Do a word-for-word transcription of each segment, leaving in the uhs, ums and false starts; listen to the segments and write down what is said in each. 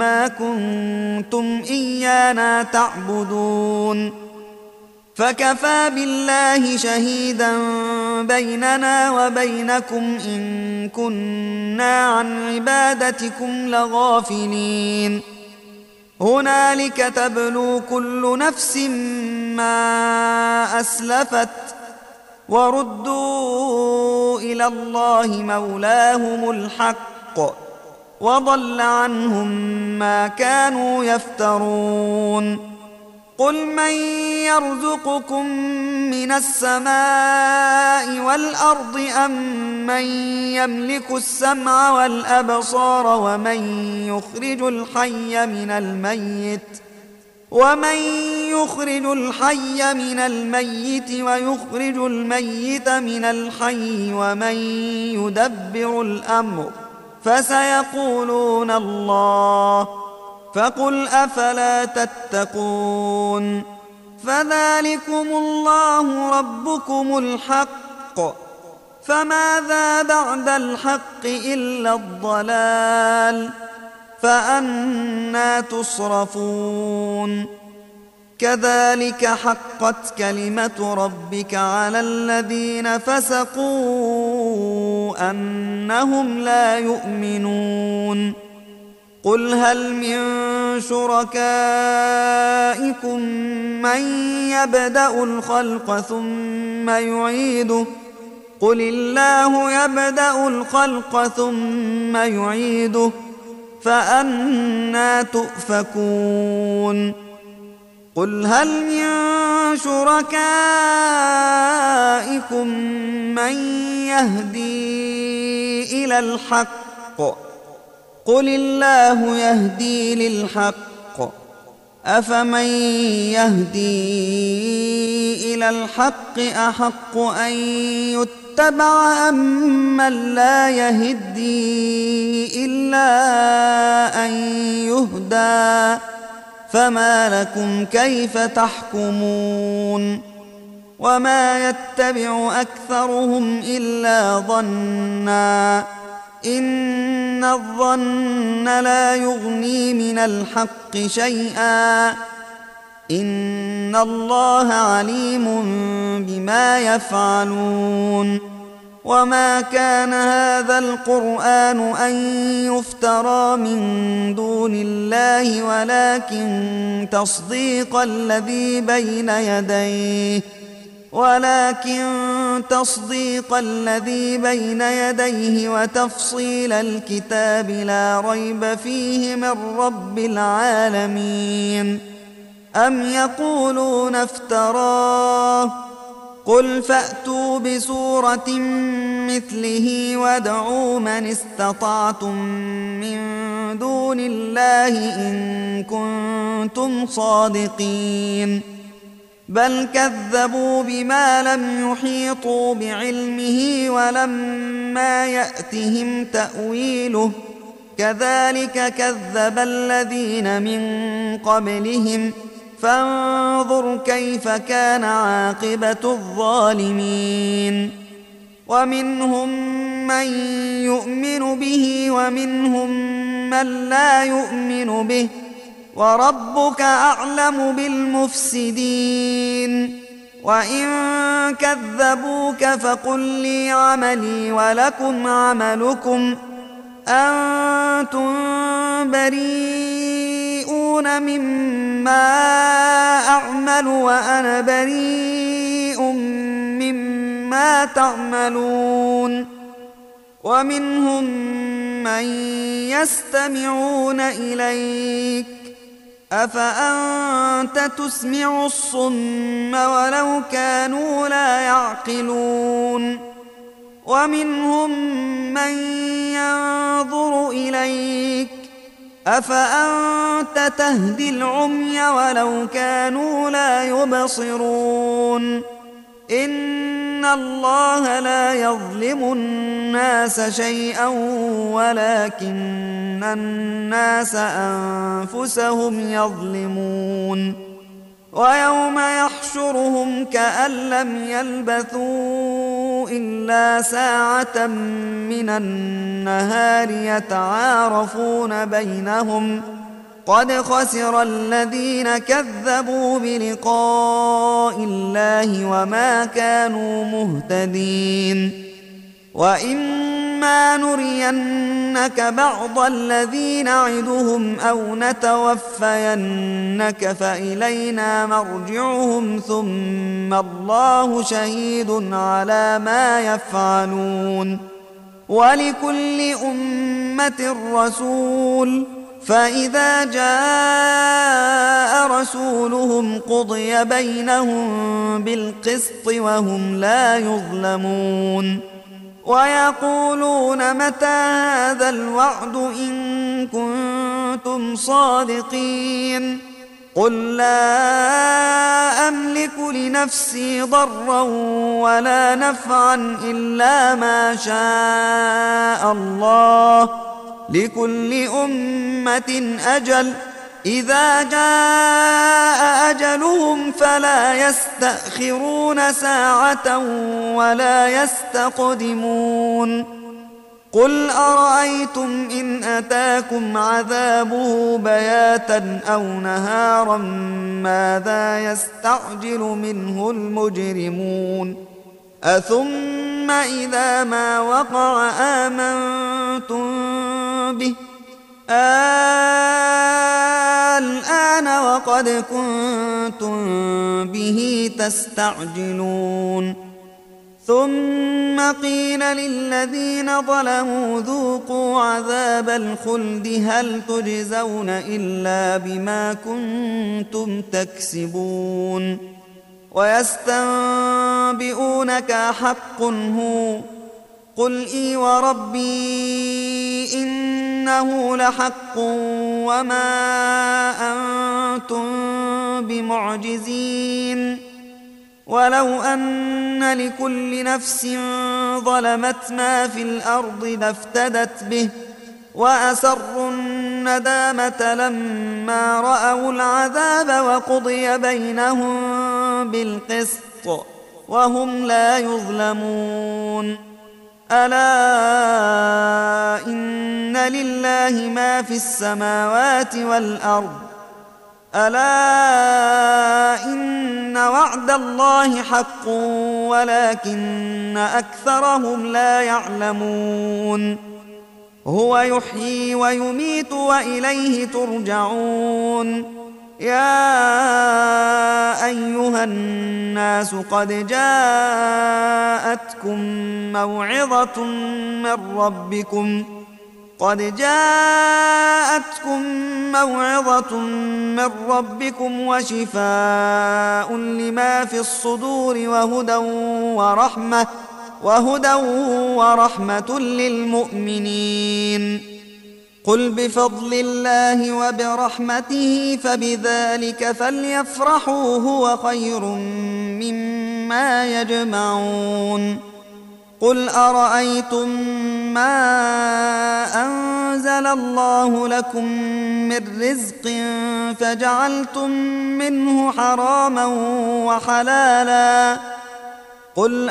ما كنتم إيانا تعبدون فكفى بالله شهيدا بيننا وبينكم إن كنا عن عبادتكم لغافلين هنالك تبلو كل نفس ما أسلفت وردوا إلى الله مولاهم الحق وضل عنهم ما كانوا يفترون قل من يرزقكم من السماء والأرض أم من يملك السمع والأبصار ومن يخرج الحي من الميت ومن يخرج الحي من الميت ويخرج الميت من الحي ومن يدبر الأمر فسيقولون الله فقل أفلا تتقون فذلكم الله ربكم الحق فماذا بعد الحق إلا الضلال فأنى تصرفون كذلك حقت كلمة ربك على الذين فسقوا أنهم لا يؤمنون قل هل من شركائكم من يبدأ الخلق ثم يعيده قل الله يبدأ الخلق ثم يعيده فأنى تؤفكون قل هل من شركائكم من يهدي إلى الحق قل الله يهدي للحق أفمن يهدي إلى الحق أحق أن يتبع أمن لا يهدي إلا أن يهدى فما لكم كيف تحكمون وما يتبع أكثرهم إلا ظنًّا إن الظن لا يغني من الحق شيئا إن الله عليم بما يفعلون وما كان هذا القرآن أن يفترى من دون الله ولكن تصديق الذي بين يديه ولكن تصديق الذي بين يديه وتفصيل الكتاب لا ريب فيه من رب العالمين أم يقولون افتراه قل فأتوا بسورة مثله وادعوا من استطعتم من دون الله إن كنتم صادقين بل كذبوا بما لم يحيطوا بعلمه ولما يأتهم تأويله كذلك كذب الذين من قبلهم فانظر كيف كان عاقبة الظالمين ومنهم من يؤمن به ومنهم من لا يؤمن به وربك أعلم بالمفسدين وإن كذبوك فقل لي عملي ولكم عملكم أنتم بريئون مما أعمل وأنا بريء مما تعملون ومنهم من يستمعون إليك أفأنت تسمع الصم ولو كانوا لا يعقلون ومنهم من ينظر إليك أفأنت تهدي العمي ولو كانوا لا يبصرون إن الله لا يظلم الناس شيئا ولكن الناس أنفسهم يظلمون ويوم يحشرهم كأن لم يلبثوا إلا ساعة من النهار يتعارفون بينهم قد خسر الذين كذبوا بلقاء الله وما كانوا مهتدين وإما نرينك بعض الذي نعدهم أو نتوفينك فإلينا مرجعهم ثم الله شهيد على ما يفعلون ولكل أمة رسول فإذا جاء رسولهم قضي بينهم بالقسط وهم لا يظلمون ويقولون متى هذا الوعد إن كنتم صادقين قل لا أملك لنفسي ضرا ولا نفعا إلا ما شاء الله لكل أمة أجل إذا جاء أجلهم فلا يستأخرون ساعة ولا يستقدمون قل أرأيتم إن أتاكم عذابه بياتا أو نهارا ماذا يستعجل منه المجرمون أثم إذا ما وقع آمنتم به الآن وقد كنتم به تستعجلون ثم قيل للذين ظلموا ذوقوا عذاب الخلد هل تجزون إلا بما كنتم تكسبون ويستنبئونك حق هو قل إي وربي إنه لحق وما أنتم بمعجزين ولو أن لكل نفس ظلمت ما في الأرض لافتدت به وأسروا الندامة لما رأوا العذاب وقضي بينهم بالقسط وهم لا يظلمون ألا إن لله ما في السماوات والأرض ألا إن وعد الله حق ولكن أكثرهم لا يعلمون هو يحيي ويميت وإليه ترجعون يا أيها الناس قد جاءتكم موعظة من ربكم قد جاءتكم موعظة من ربكم وشفاء لما في الصدور وهدى ورحمة وهدى ورحمة للمؤمنين قل بفضل الله وبرحمته فبذلك فليفرحوا هو خير مما يجمعون قل أرأيتم ما أنزل الله لكم من رزق فجعلتم منه حراما وحلالا قل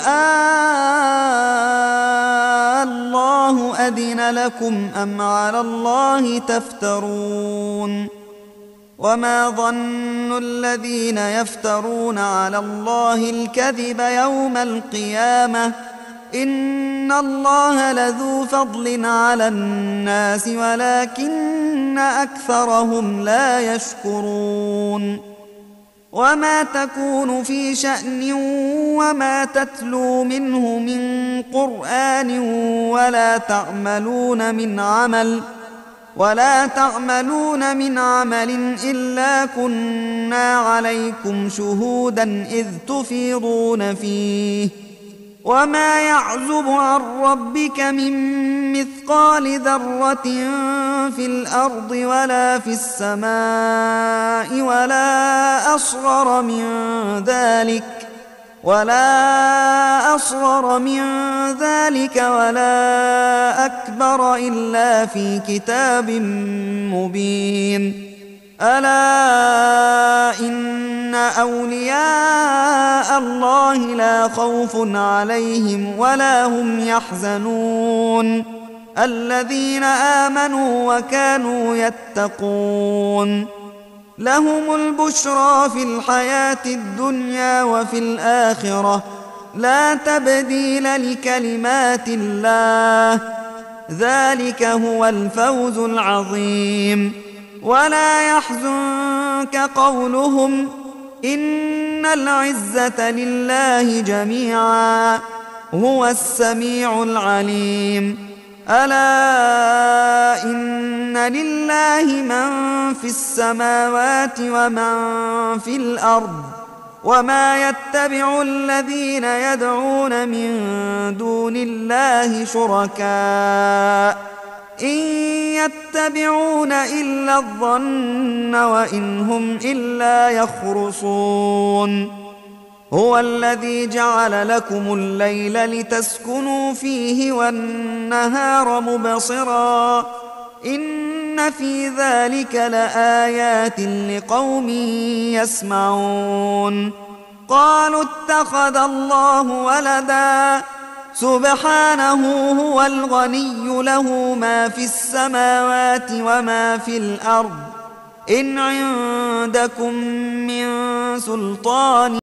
الله أذن لكم أم على الله تفترون وما ظن الذين يفترون على الله الكذب يوم القيامة إن الله لذو فضل على الناس ولكن أكثرهم لا يشكرون وما تكون في شأن وما تتلو منه من قرآن ولا تعملون من عمل ولا تعملون من عمل إلا كنا عليكم شهودا إذ تفيضون فيه وما يعزب عن ربك من مثقال ذرة في الأرض ولا في السماء ولا أصغر من ذلك ولا أصغر من ذلك ولا أكبر إلا في كتاب مبين ألا إن أولياء الله لا خوف عليهم ولا هم يحزنون الذين آمنوا وكانوا يتقون لهم البشرى في الحياة الدنيا وفي الآخرة لا تبديل لكلمات الله ذلك هو الفوز العظيم ولا يحزنك قولهم إن العزة لله جميعا هو السميع العليم ألا إن لله من في السماوات ومن في الأرض وما يتبع الذين يدعون من دون الله شركاء إن يتبعون إلا الظن وإن هم إلا يخرصون هو الذي جعل لكم الليل لتسكنوا فيه والنهار مبصرا إن في ذلك لآيات لقوم يسمعون قالوا اتخذ الله ولدا سبحانه هو الغني له ما في السماوات وما في الأرض إن عندكم من سلطان